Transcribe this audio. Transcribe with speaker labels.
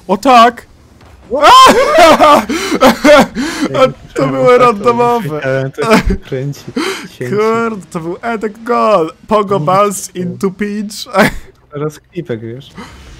Speaker 1: O tak! A to było randomowe.
Speaker 2: Kręci.
Speaker 1: Kurde, to był Edek Goal. Pogo Balls into Peach.
Speaker 2: Teraz klipek, wiesz.